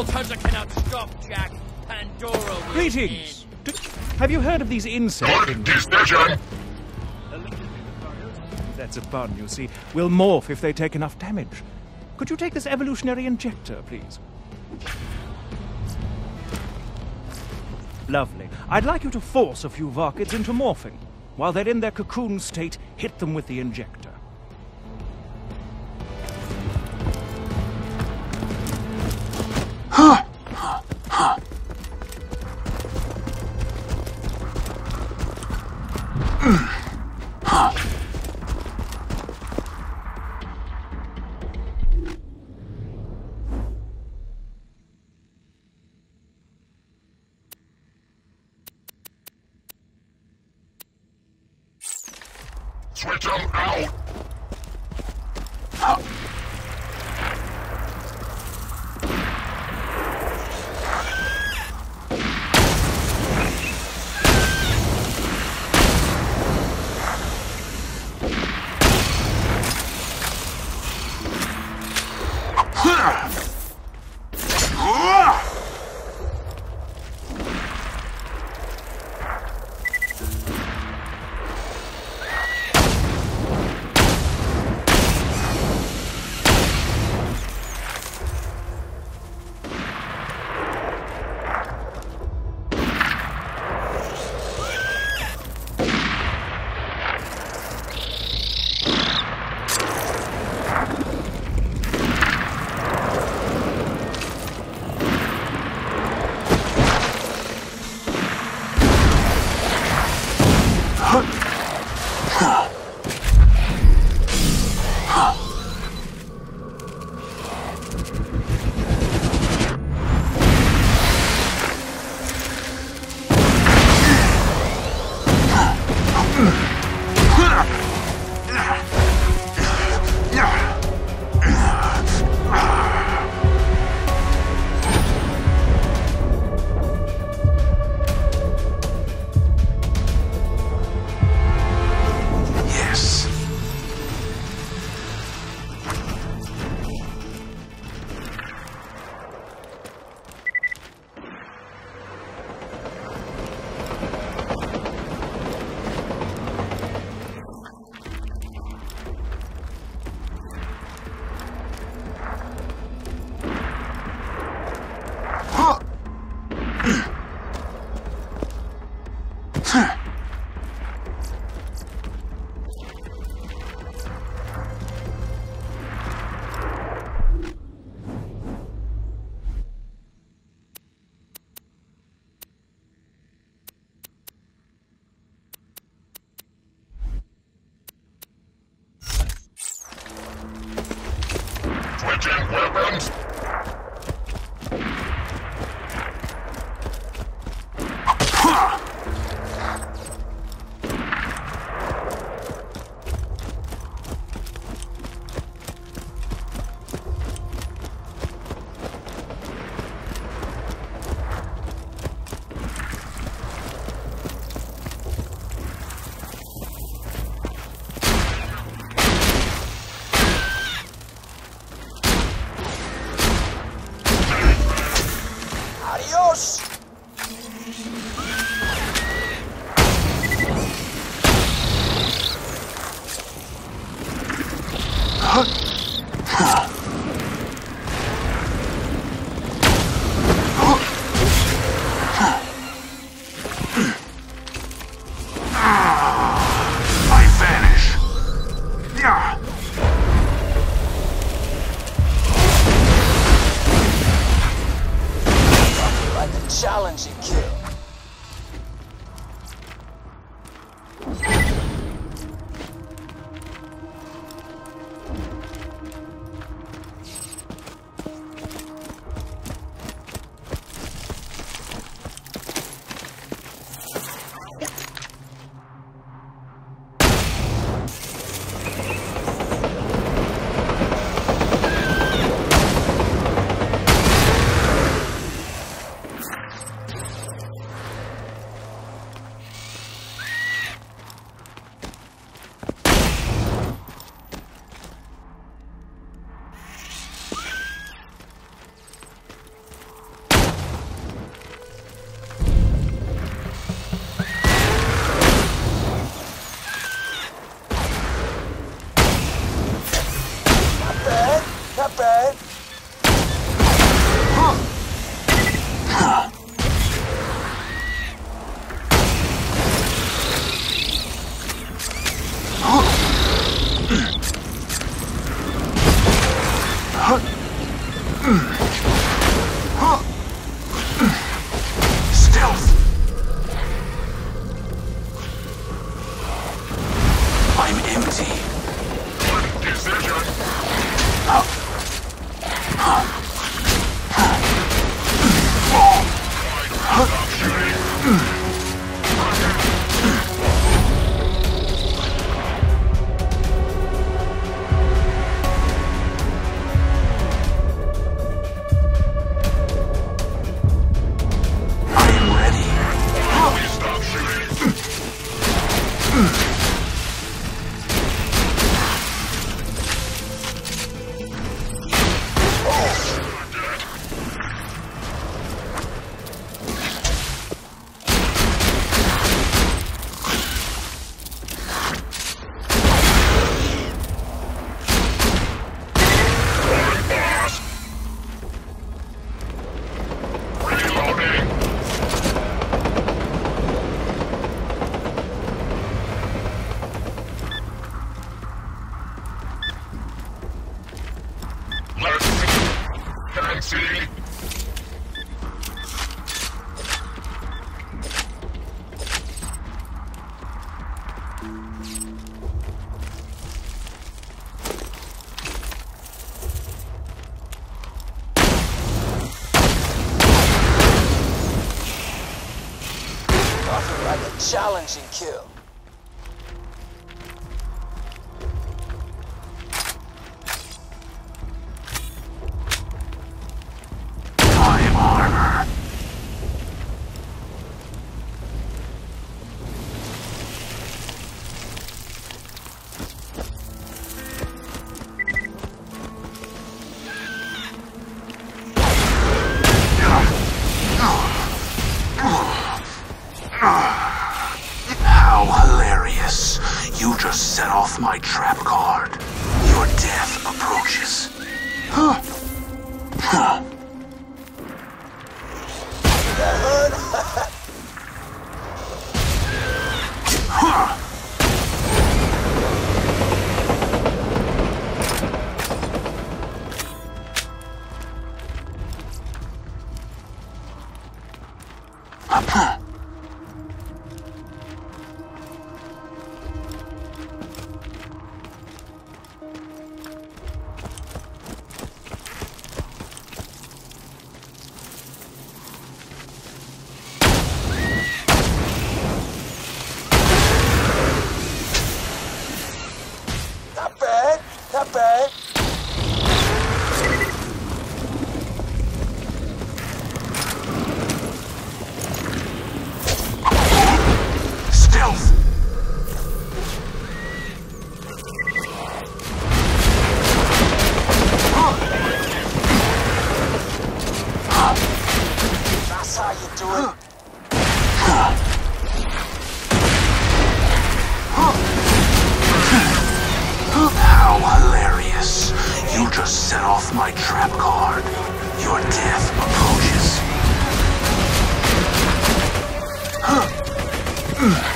Cultists cannot stop, Jack. Pandora will Greetings! Have you heard of these insects? That's a bun, you see. Will morph if they take enough damage. Could you take this evolutionary injector, please? Lovely. I'd like you to force a few Varkids into morphing. While they're in their cocoon state, hit them with the injector. Switch them out! Switching weapons! Challenging kill. Nothing like a challenging kill. How hilarious. You just set off my trap card. Your death approaches. Huh. Huh. That hurt? Huh. Huh. Not bad, not bad. Stealth. That's how you do it. How hilarious. You just set off my trap card. Your death approaches. Huh.